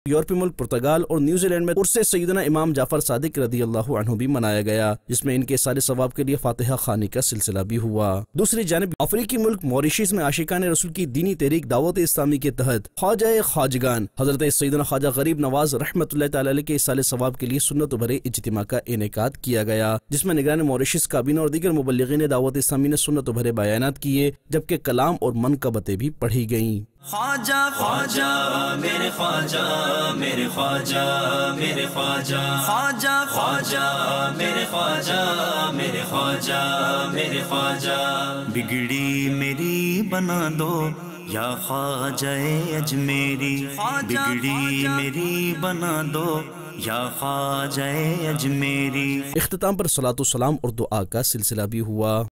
यूरोपीय मुल्क पुर्तगाल और न्यूजीलैंड में उर्से सैयदना इमाम जाफर सादिक रदियल्लाहु अन्हु भी मनाया गया, जिसमें इनके सारे सवाब के लिए फातिहा खानी का सिलसिला भी हुआ। दूसरी जानिब अफ्रीकी मुल्क मॉरिशस में आशिकान रसूल की दीनी तहरीक दावत इस्लामी के तहत ख्वाजा ख्वाजगान हजरत सैयदना ख्वाजा गरीब नवाज रहमतुल्लाह तआला अलैह के साले सवाब के लिए सुन्नत भरे इज्तिमा का इनेकाद किया गया, जिसमें निगरान मॉरिशस काबीना और दीगर मुबल्लिगीन दावत इस्लामी ने सुन्नत भरे बयानात किए, जबकि कलाम और मनकबतें भी पढ़ी गयी। ख्वाजा ख्वाजा मेरे ख्वाजा मेरे ख्वाजा मेरे ख्वाजा ख्वाजा ख्वाजा मेरे ख्वाजा मेरे ख्वाजा मेरे ख्वाजा बिगड़ी मेरी बना दो या ख्वाजा अजमेरी, बिगड़ी मेरी बना दो या ख्वाजा अजमेरी। इख्तिताम पर सलातो सलाम और दुआ का सिलसिला भी हुआ।